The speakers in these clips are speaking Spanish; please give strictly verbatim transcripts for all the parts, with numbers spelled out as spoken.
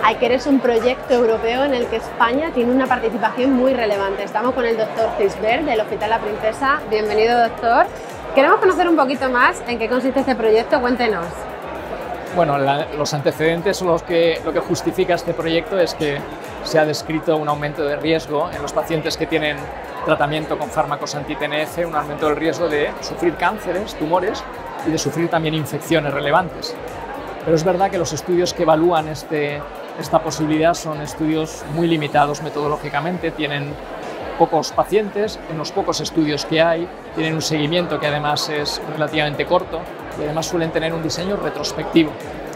iCare es un proyecto europeo en el que España tiene una participación muy relevante. Estamos con el doctor Cisbert del Hospital La Princesa. Bienvenido, doctor. Queremos conocer un poquito más en qué consiste este proyecto. Cuéntenos. Bueno, la, los antecedentes son los que, lo que justifica este proyecto es que se ha descrito un aumento de riesgo en los pacientes que tienen tratamiento con fármacos anti-T N F, un aumento del riesgo de sufrir cánceres, tumores y de sufrir también infecciones relevantes. Pero es verdad que los estudios que evalúan este, esta posibilidad son estudios muy limitados metodológicamente, tienen pocos pacientes, en los pocos estudios que hay, tienen un seguimiento que además es relativamente corto y además suelen tener un diseño retrospectivo.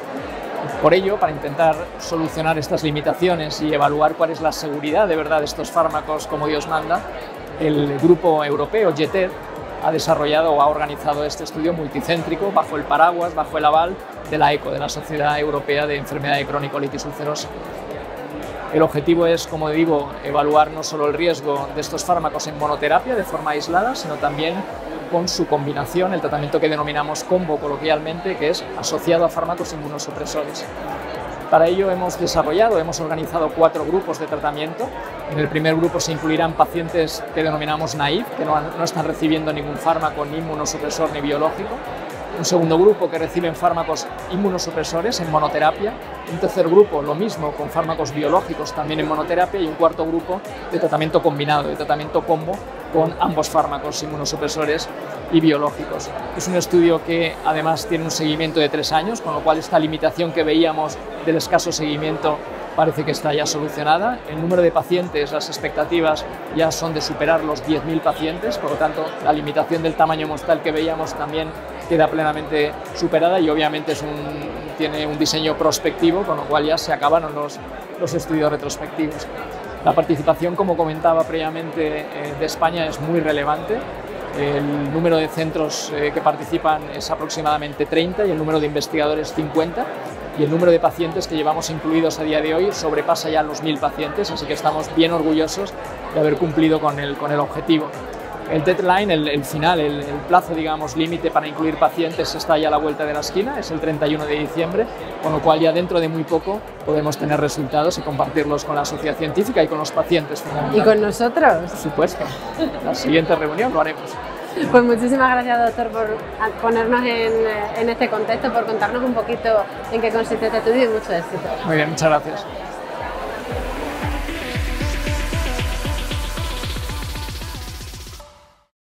Por ello, para intentar solucionar estas limitaciones y evaluar cuál es la seguridad de verdad de estos fármacos como Dios manda, el grupo europeo JETER ha desarrollado o ha organizado este estudio multicéntrico bajo el paraguas, bajo el aval de la ECO, de la Sociedad Europea de Enfermedad de Cronicolitis Ulcerosa. El objetivo es, como digo, evaluar no solo el riesgo de estos fármacos en monoterapia de forma aislada, sino también con su combinación, el tratamiento que denominamos combo coloquialmente, que es asociado a fármacos inmunosupresores. Para ello hemos desarrollado, hemos organizado cuatro grupos de tratamiento. En el primer grupo se incluirán pacientes que denominamos naive, que no, han, no están recibiendo ningún fármaco ni inmunosupresor ni biológico. Un segundo grupo que reciben fármacos inmunosupresores en monoterapia. Un tercer grupo, lo mismo, con fármacos biológicos también en monoterapia. Y un cuarto grupo de tratamiento combinado, de tratamiento combo con ambos fármacos inmunosupresores y biológicos. Es un estudio que además tiene un seguimiento de tres años, con lo cual esta limitación que veíamos del escaso seguimiento parece que está ya solucionada. El número de pacientes, las expectativas ya son de superar los diez mil pacientes, por lo tanto la limitación del tamaño mostral que veíamos también queda plenamente superada y obviamente es un, tiene un diseño prospectivo, con lo cual ya se acabaron los, los estudios retrospectivos. La participación, como comentaba previamente, eh, de España es muy relevante. El número de centros eh, que participan es aproximadamente treinta y el número de investigadores cincuenta. Y el número de pacientes que llevamos incluidos a día de hoy sobrepasa ya los mil pacientes, así que estamos bien orgullosos de haber cumplido con el, con el objetivo. El deadline, el, el final, el, el plazo, digamos, límite para incluir pacientes está ya a la vuelta de la esquina, es el treinta y uno de diciembre, con lo cual ya dentro de muy poco podemos tener resultados y compartirlos con la sociedad científica y con los pacientes. ¿Y con nosotros? Por supuesto. La siguiente reunión lo haremos. Pues muchísimas gracias, doctor, por ponernos en, en este contexto, por contarnos un poquito en qué consiste este estudio y mucho éxito. Muy bien, muchas gracias.